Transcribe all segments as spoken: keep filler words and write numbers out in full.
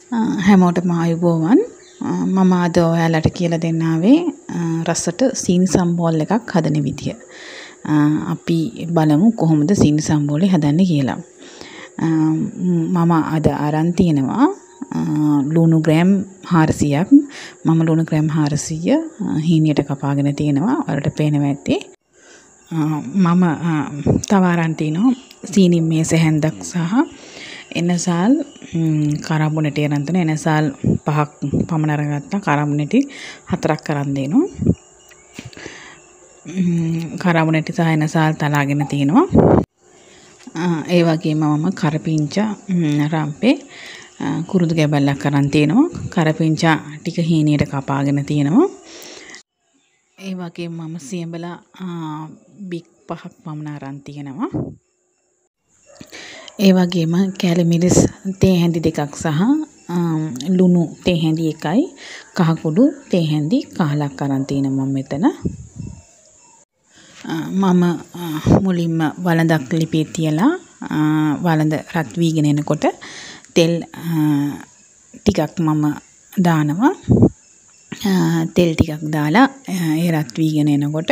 හැමෝටම ආයුබෝවන්. මම අද ඔයාලට කියලා දෙන්න ආවේ රසට සීනි සම්බෝල් එකක් හදන විදිය. අපි බලමු කොහොමද සීනි සම්බෝලේ හදන්නේ කියලා. මම අද අරන් තියෙනවා ලුණු ග්‍රෑම් හාරසියක්. මම ලුණු ග්‍රෑම් හාරසිය හීනියට කපාගෙන තියෙනවා. ඔයාලට පේනවා ඇත්තේ. මම තව අරන් තිනවා සීනි මේස හැන්දක් සහ එනසාල් කරාබුනෙටි අරන් තිනවා. එනසාල් පහක් පමණ අරගත්තා. කරාබුනෙටි හතරක් අරන් දෙනවා. කරාබුනෙටි සහ එනසාල් තලාගෙන තිනවා. ඒ වගේම මම කරපිංචා රම්පේ කුරුදු ගැබැල්ලක් අරන් තිනවා. කරපිංචා ටික හීනියට කපාගෙන තිනවා. ඒ වගේම මම සියඹලා බික් පහක් පමණ අරන් තිනවා. ඒ වගේම කැලි මිරිස් තේ හැඳි දෙකක් සහ ලුණු තේ හැඳි එකයි කහ කුඩු තේ හැඳි කාලක් අරන් තිනවා මම මෙතන. මම මුලින්ම වළඳක් ලිපේ තියලා වළඳ රත් වීගෙන එනකොට තෙල් ටිකක් මම දානවා. තෙල් ටිකක් දාලා ඒ රත් වීගෙන එනකොට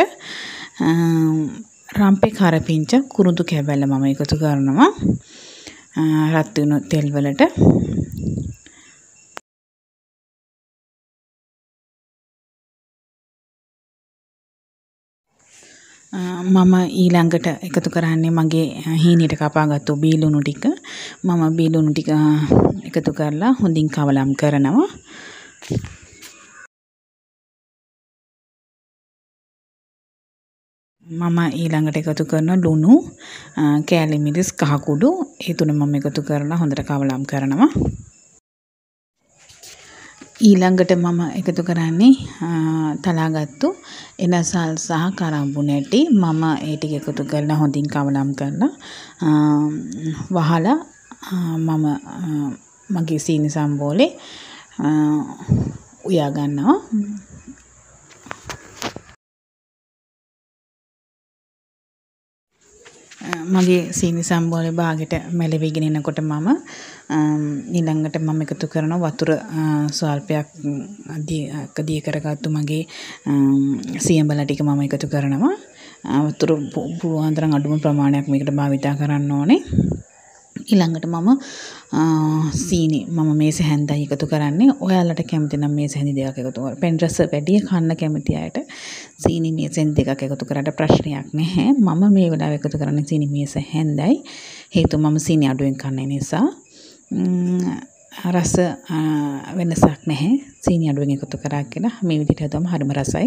රම්පේ කරපිංච කුරුදු කැබැල්ල මම එකතු කරනවා රත් වුණු තෙල් වලට. මම ඊළඟට එකතු කරන්නේ මගේ හීනියට කපාගත්තු බීලුණු ටික. මම බීලුණු ටික එකතු කරලා හොඳින් කවලම් කරනවා. මම ඊළඟට එකතු කරන ලුණු කෑලි මිරිස් කහ කුඩු ඒ තුන මම එකතු කරලා හොඳට කවලම් කරනවා. ඊළඟට මම එකතු කරන්නේ තලාගත්තු එනසල් සහ කරාබුනෙටි. මම ඒ ටික එකතු කරලා හොඳින් කවලම් කරලා වහලා මම මගේ සීනි සම්බෝලේ උයා ගන්නවා. මගේ සීනි සම්බෝලේ භාගයට මැලවිගෙන එනකොට මම ඊළඟට මම එකතු කරන වතුර ස්වල්පයක් අධික කරගත්තු මගේ සියඹලා ටික මම එකතු කරනවා. වතුර පුළුවන් තරම් අඩුම ප්‍රමාණයක් මේකට භාවිතා කරන්න ඕනේ. ඊළඟට මම සීනි මම මේස හැන්දයි එකතු කරන්නේ. ඔයාලට කැමති නම් මේස හැන්දි දෙකක් එකතු කරන්න. පෙන් රස වැඩි කන්න කැමති අයට සීනි මේස හැන්දි දෙකක් එකතු කරාට ප්‍රශ්නයක් නැහැ. මම මේ වෙලාව එකතු කරන්නේ සීනි මේස හැන්දයි. හේතුව මම සීනි අඩුවෙන් කන්නේ නිසා. රස වෙනසක් නැහැ. සීනි අඩුවෙන් එකතු කරා කියලා මේ විදිහට හදුවම හරිම රසයි.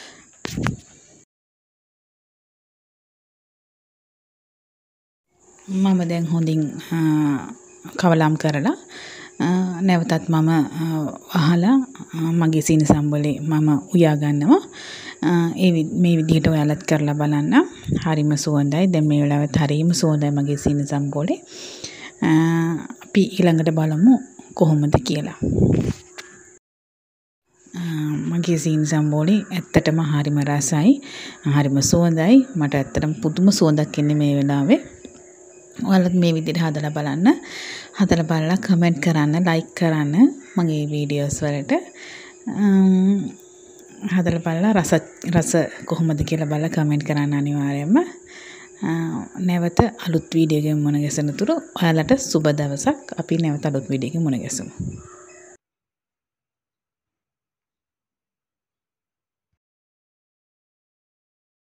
මම දැන් හොඳින් කවලම් කරලා නැවතත් මම අහලා මගේ සීනි සම්බෝලේ මම උයා ගන්නවා. ඒ මේ විදිහට ඔයාලත් කරලා බලන්න. හරිම සුවඳයි. දැන් මේ වෙලාවත් හරිම සුවඳයි මගේ සීනි සම්බෝලේ. අපි ඊළඟට බලමු කොහොමද කියලා. මගේ සීනි සම්බෝලේ ඇත්තටම හරිම රසයි. හරිම සුවඳයි. මට ඇත්තටම පුදුම සුවඳක් එන්නේ මේ වෙලාවේ. ඔයාලත් මේ විදිහට හදලා බලන්න. හදලා බලලා කමෙන්ට් කරන්න, ලයික් කරන්න මගේ වීඩියෝස් වලට. හදලා බලලා රස රස කොහොමද කියලා බලලා කමෙන්ට් කරන්න අනිවාර්යයෙන්ම. නැවත අලුත් වීඩියෝ එකකින් මුණ ගැසෙන තුරු ඔයාලට සුබ දවසක්. අපි නැවත අලුත් වීඩියෝ එකකින් මුණ ගැසමු.